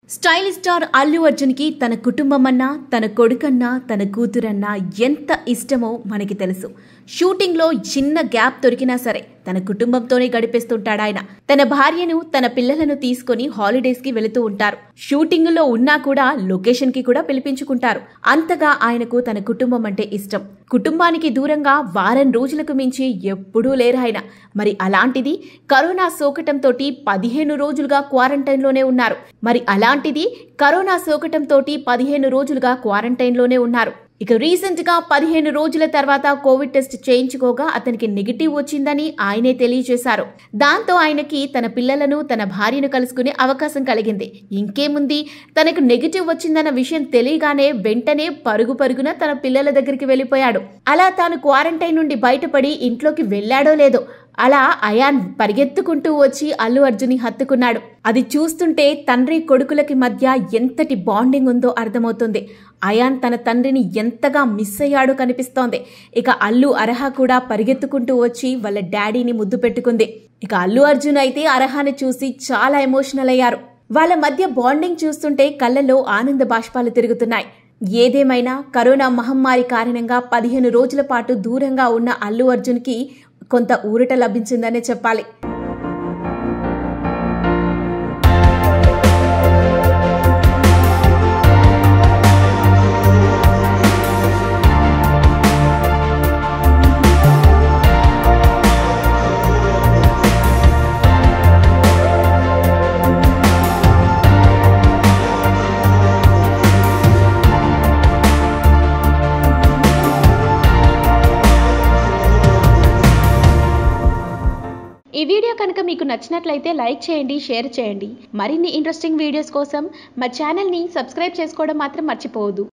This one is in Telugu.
స్టైలిష్ స్టార్ అల్లు అర్జున్ కి తన కుటుంబమన్నా, తన కొడుకన్నా, తన కూతురన్నా ఎంత ఇష్టమో మనకి తెలుసు. షూటింగ్ లో చిన్న గ్యాప్ దొరికినా సరే తన కుటుంబంతోనే గడిపేస్తుంటాడు ఆయన. తన భార్యను, తన పిల్లలను తీసుకుని హాలిడేస్ కి వెళుతూ ఉంటారు. షూటింగ్ లో ఉన్నా కూడా లొకేషన్ కి కూడా పిలిపించుకుంటారు. అంతగా ఆయనకు తన కుటుంబం అంటే ఇష్టం. కుటుంబానికి దూరంగా వారం రోజులకు మించి ఎప్పుడూ లేరు ఆయన. మరి అలాంటిది కరోనా సోకటంతో 15 రోజులుగా క్వారంటైన్ లోనే ఉన్నారు. కరోనా సోకటంతో 15 రోజులుగా క్వారంటైన్ లోనే ఉన్నారు. ఇక రీసెంట్ గా 15 రోజుల తర్వాత కోవిడ్ టెస్ట్ చేయించుకోగా అతనికి నెగిటివ్ వచ్చిందని ఆయనే తెలియజేశారు. దాంతో ఆయనకి తన పిల్లలను, తన భార్యను కలుసుకునే అవకాశం కలిగింది. ఇంకేముంది, తనకు నెగిటివ్ వచ్చిందన్న విషయం తెలియగానే వెంటనే పరుగున తన పిల్లల దగ్గరికి వెళ్ళిపోయాడు. అలా తాను క్వారంటైన్ నుండి బయటపడి ఇంట్లోకి వెళ్ళాడో లేదో అలా అయాన్ పరిగెత్తుకుంటూ వచ్చి అల్లు అర్జున్ ని హత్తుకున్నాడు. అది చూస్తుంటే తండ్రి కొడుకులకి మధ్య ఎంతటి బాండింగ్ ఉందో అర్థమవుతుంది. అయాన్ తన తండ్రిని ఎంతగా మిస్ అయ్యాడో కనిపిస్తోంది. ఇక అల్లు అర్హ కూడా పరిగెత్తుకుంటూ వచ్చి వాళ్ళ డాడీని ముద్దు పెట్టుకుంది. ఇక అల్లు అర్జున్ అయితే అర్హని చూసి చాలా ఎమోషనల్ అయ్యారు. వాళ్ళ మధ్య బాండింగ్ చూస్తుంటే కళ్ళల్లో ఆనంద బాష్పాలు తిరుగుతున్నాయి. ఏదేమైనా కరోనా మహమ్మారి కారణంగా 15 రోజుల పాటు దూరంగా ఉన్న అల్లు అర్జున్ కి కొంత ఊరట లభించిందనే చెప్పాలి. ఈ వీడియో కనుక మీకు నచ్చినట్లయితే లైక్ చేయండి, షేర్ చేయండి. మరిన్ని ఇంట్రెస్టింగ్ వీడియోస్ కోసం మా ఛానల్ని సబ్స్క్రైబ్ చేసుకోవడం మాత్రం మర్చిపోవద్దు.